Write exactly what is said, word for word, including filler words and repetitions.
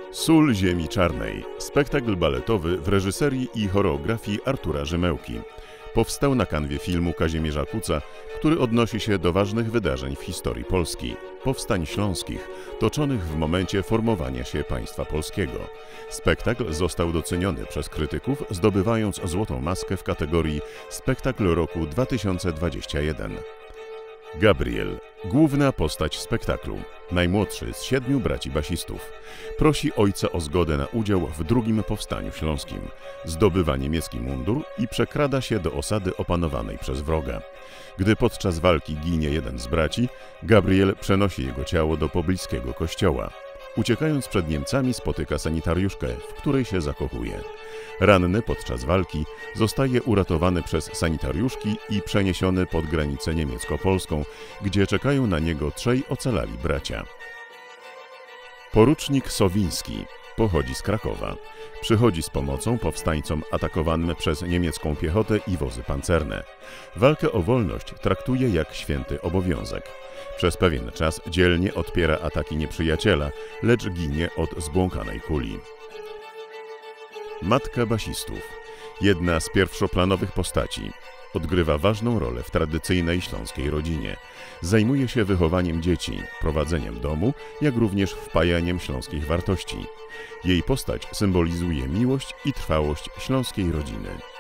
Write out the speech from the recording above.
Sól ziemi czarnej. Spektakl baletowy w reżyserii i choreografii Artura Rzymełki. Powstał na kanwie filmu Kazimierza Kuca, który odnosi się do ważnych wydarzeń w historii Polski, powstań śląskich, toczonych w momencie formowania się państwa polskiego. Spektakl został doceniony przez krytyków, zdobywając Złotą Maskę w kategorii Spektakl roku dwa tysiące dwudziesty pierwszy. Gabriel, główna postać spektaklu, najmłodszy z siedmiu braci basistów, prosi ojca o zgodę na udział w drugim powstaniu śląskim, zdobywa niemiecki mundur i przekrada się do osady opanowanej przez wroga. Gdy podczas walki ginie jeden z braci, Gabriel przenosi jego ciało do pobliskiego kościoła. Uciekając przed Niemcami, spotyka sanitariuszkę, w której się zakochuje. Ranny podczas walki zostaje uratowany przez sanitariuszki i przeniesiony pod granicę niemiecko-polską, gdzie czekają na niego trzej ocalali bracia. Porucznik Sowiński pochodzi z Krakowa. Przychodzi z pomocą powstańcom atakowanym przez niemiecką piechotę i wozy pancerne. Walkę o wolność traktuje jak święty obowiązek. Przez pewien czas dzielnie odpiera ataki nieprzyjaciela, lecz ginie od zbłąkanej kuli. Matka basistów. Jedna z pierwszoplanowych postaci. Odgrywa ważną rolę w tradycyjnej śląskiej rodzinie. Zajmuje się wychowaniem dzieci, prowadzeniem domu, jak również wpajaniem śląskich wartości. Jej postać symbolizuje miłość i trwałość śląskiej rodziny.